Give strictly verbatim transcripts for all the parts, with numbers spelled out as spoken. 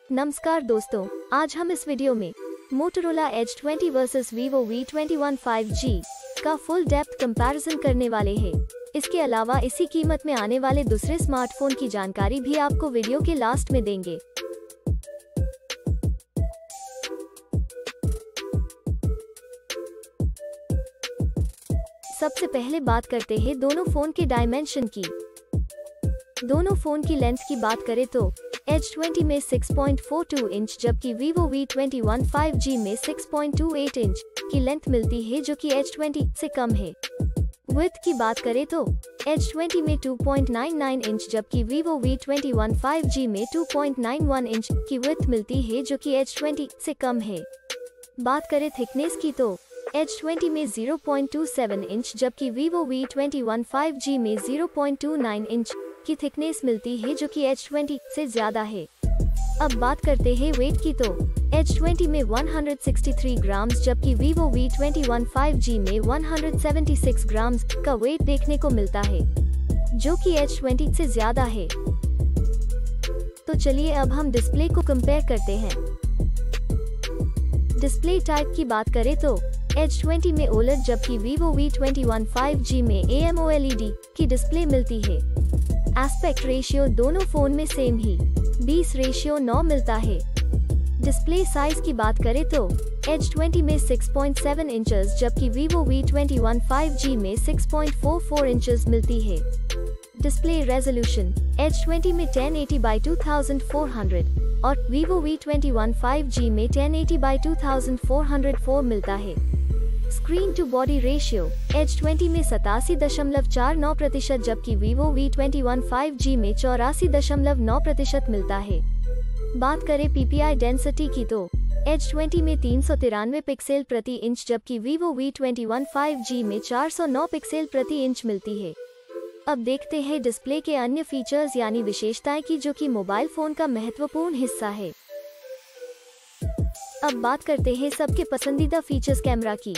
नमस्कार दोस्तों, आज हम इस वीडियो में Motorola Edge twenty versus Vivo V twenty one five G का फुल डेप्थ कंपैरिजन करने वाले हैं। इसके अलावा इसी कीमत में आने वाले दूसरे स्मार्टफोन की जानकारी भी आपको वीडियो के लास्ट में देंगे। सबसे पहले बात करते हैं दोनों फोन के डायमेंशन की। दोनों फोन की लेंथ की बात करें तो एज ट्वेंटी में six point four two inch जबकि Vivo V twenty one five G में six point two eight inch की लेंथ मिलती है, जो कि एज ट्वेंटी से कम है। विड्थ की बात करें तो एज ट्वेंटी में two point nine nine inch जबकि Vivo V twenty one five G में two point nine one inch की विड्थ मिलती है, जो कि एज ट्वेंटी से कम है। बात करें थिकनेस की तो एज ट्वेंटी में zero point two seven inch जबकि Vivo V twenty one five G में zero point two nine inch की थिकनेस मिलती है, जो कि एज ट्वेंटी से ज्यादा है। अब बात करते हैं वेट की तो एज ट्वेंटी में one hundred sixty three grams जबकि Vivo V twenty one five G में one hundred seventy six grams का वेट देखने को मिलता है, जो कि एज ट्वेंटी से ज्यादा है। तो चलिए अब हम डिस्प्ले को कंपेयर करते हैं। डिस्प्ले टाइप की बात करें तो एज ट्वेंटी में ओलेड जबकि Vivo V twenty one five G में A M O L E D की डिस्प्ले मिलती है। एस्पेक्ट रेशियो दोनों फोन में सेम ही बीस रेशियो नौ मिलता है। डिस्प्ले साइज की बात करें तो एज ट्वेंटी में सिक्स पॉइंट सेवन इंचेस जबकि Vivo V twenty one five G में six point four four inches मिलती है। डिस्प्ले रेजोल्यूशन एज ट्वेंटी में ten eighty by two thousand four hundred और Vivo V twenty one five G में ten eighty by two thousand four hundred four मिलता है। Screen to body ratio Edge twenty में सतासी दशमलव चार नौ प्रतिशत जबकि Vivo V twenty one five G में चौरासी दशमलव नौ प्रतिशत मिलता है। बात करें पीपीआई डेंसिटी की तो एज ट्वेंटी में तीन सौ तिरानवे पिक्सल प्रति इंच जबकि Vivo V twenty one five G में चार सौ नौ पिक्सल प्रति इंच मिलती है। अब देखते हैं डिस्प्ले के अन्य फीचर्स यानी विशेषताएं की, जो कि मोबाइल फोन का महत्वपूर्ण हिस्सा है। अब बात करते हैं सबके पसंदीदा फीचर्स कैमरा की।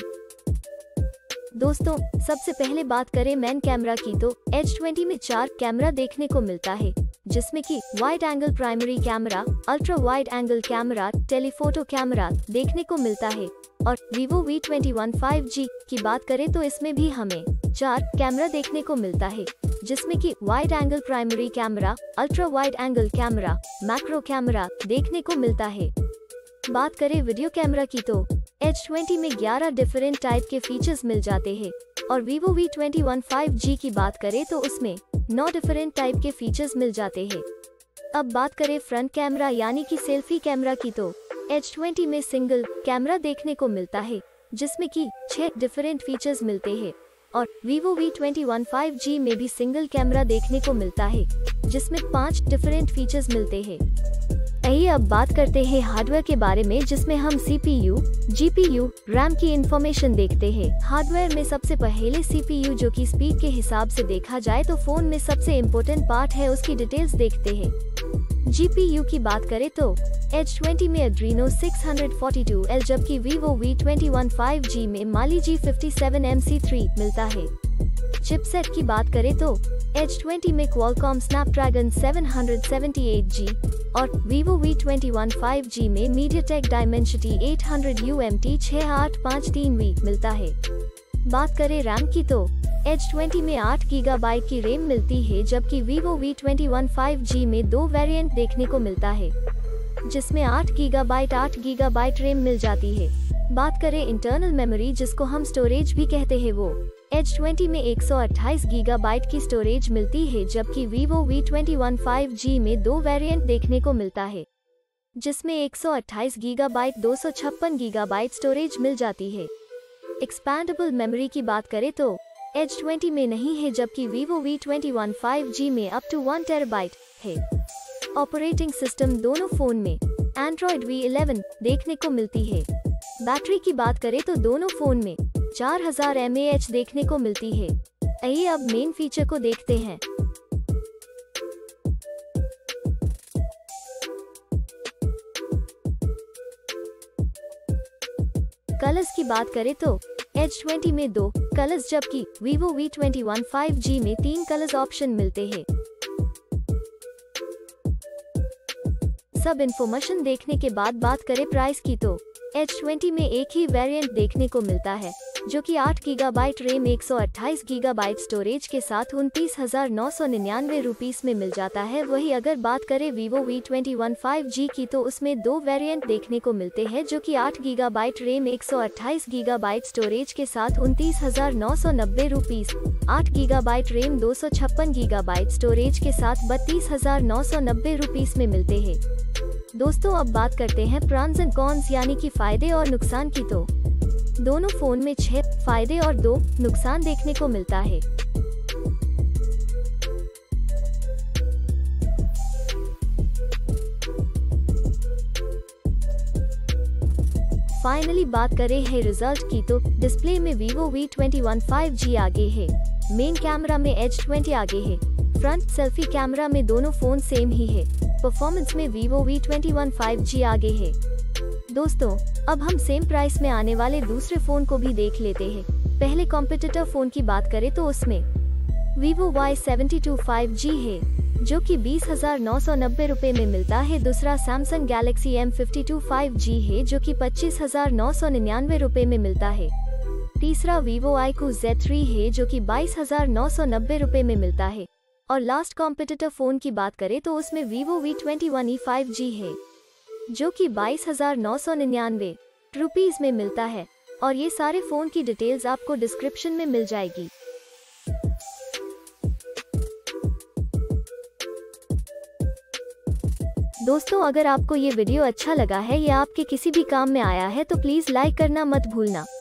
दोस्तों, सबसे पहले बात करें मेन कैमरा की तो एज ट्वेंटी में चार कैमरा देखने को मिलता है, जिसमें कि wide angle primary camera, ultra wide angle camera, telephoto camera देखने को मिलता है। और Vivo V twenty one five G की बात करें तो इसमें भी हमें चार कैमरा देखने को मिलता है, जिसमें कि wide angle primary camera, ultra wide angle camera, macro camera देखने को मिलता है। बात करें वीडियो कैमरा की तो एज ट्वेंटी में ग्यारह डिफरेंट टाइप के फीचर्स मिल जाते हैं और Vivo V twenty one five G की बात करें तो उसमें नौ डिफरेंट टाइप के फीचर्स मिल जाते हैं। अब बात करें फ्रंट कैमरा यानी कि सेल्फी कैमरा की तो एज ट्वेंटी में सिंगल कैमरा देखने को मिलता है, जिसमें कि छह डिफरेंट फीचर्स मिलते हैं और Vivo V twenty one five G में भी सिंगल कैमरा देखने को मिलता है, जिसमें पांच डिफरेंट फीचर्स मिलते हैं। आइए अब बात करते हैं हार्डवेयर के बारे में, जिसमें हम सीपीयू, जीपीयू, रैम की इंफॉर्मेशन देखते हैं। हार्डवेयर में सबसे पहले सीपीयू, जो कि स्पीड के हिसाब से देखा जाए तो फोन में सबसे इम्पोर्टेंट पार्ट है, उसकी डिटेल्स देखते हैं। जीपीयू की बात करें तो एज ट्वेंटी में Adreno six forty two L जबकि Vivo V twenty one five G में Mali G fifty seven MC सी थ्री मिलता है। चिपसेट की बात करें तो एज ट्वेंटी में Qualcomm Snapdragon seven seventy eight G और Vivo V twenty one five G में MediaTek Dimensity eight hundred U M T six आठ पाँच तीन वी मिलता है। बात करें रैम की तो एज ट्वेंटी में आठ गीगाबाइट की रैम मिलती है जबकि Vivo V twenty one five G में दो वेरिएंट देखने को मिलता है, जिसमें आठ गीगाबाइट आठ गीगाबाइट रैम मिल जाती है। बात करें इंटरनल मेमोरी, जिसको हम स्टोरेज भी कहते हैं, वो एज ट्वेंटी में एक सौ अट्ठाईस गीगाबाइट की स्टोरेज मिलती है जबकि Vivo V twenty one five G में दो वेरिएंट देखने को मिलता है, जिसमें एक सौ अट्ठाईस गीगाबाइट दो सौ छप्पन गीगाबाइट स्टोरेज मिल जाती है। एक्सपैंडेबल मेमोरी की बात करें तो एज ट्वेंटी में नहीं है जबकि Vivo V twenty one five G में अप टू वन टेराबाइट है। ऑपरेटिंग सिस्टम दोनों फोन में एंड्रॉइड वी इलेवन देखने को मिलती है। बैटरी की बात करें तो दोनों फोन में चार हज़ार एम ए एच देखने को मिलती है। आइए अब मेन फीचर को देखते हैं। कलर्स की बात करें तो एज ट्वेंटी में दो कलर्स जबकि Vivo V twenty one five G में तीन कलर्स ऑप्शन मिलते हैं। सब इन्फॉर्मेशन देखने के बाद बात करें प्राइस की तो एच ट्वेंटी में एक ही वेरिएंट देखने को मिलता है, जो कि आठ गीगाबाइट रैम एक सौ अट्ठाईस गीगाबाइट स्टोरेज के साथ उनतीस हजार नौ सौ निन्यानवे रुपीस में मिल जाता है। वही अगर बात करें Vivo V twenty one five G की तो उसमें दो वेरिएंट देखने को मिलते हैं, जो कि आठ गीगाबाइट रैम एक सौ अट्ठाईस गीगाबाइट स्टोरेज के साथ उनतीस हजार नौ सौ नब्बे रुपीस, आठ गीगाबाइट रैम दो सौ छप्पन गीगाबाइट स्टोरेज के साथ बत्तीस हजार नौ सौ नब्बे रुपीस में मिलते हैं। दोस्तों अब बात करते हैं प्रॉन्स एंड कॉन्स यानी कि फायदे और नुकसान की तो दोनों फोन में छह फायदे और दो नुकसान देखने को मिलता है। फाइनली बात करें है रिजल्ट की तो डिस्प्ले में Vivo V twenty one five G आगे है, मेन कैमरा में एच ट्वेंटी आगे है, फ्रंट सेल्फी कैमरा में दोनों फोन सेम ही है, परफॉर्मेंस में Vivo V twenty one five G आगे है। दोस्तों अब हम सेम प्राइस में आने वाले दूसरे फोन को भी देख लेते हैं। पहले कॉम्पिटिटर फोन की बात करें तो उसमें Vivo Y seventy two five G है, जो कि बीस हजार नौ सौ नब्बे रुपए में मिलता है। दूसरा Samsung Galaxy M fifty two five G है, जो कि पच्चीस हजार नौ सौ निन्यानवे रुपए में मिलता है। तीसरा वीवो आईक्यू जेड थ्री है, जो कि बाईस हजार नौ सौ नब्बे रुपए में मिलता है। और लास्ट कॉम्पिटिटर फोन की बात करें तो उसमें Vivo V twenty one E five G है, जो कि बाईस हजार नौ सौ निन्यानवे रुपीज में मिलता है। और ये सारे फोन की डिटेल्स आपको डिस्क्रिप्शन में मिल जाएगी। दोस्तों अगर आपको ये वीडियो अच्छा लगा है या आपके किसी भी काम में आया है तो प्लीज लाइक करना मत भूलना।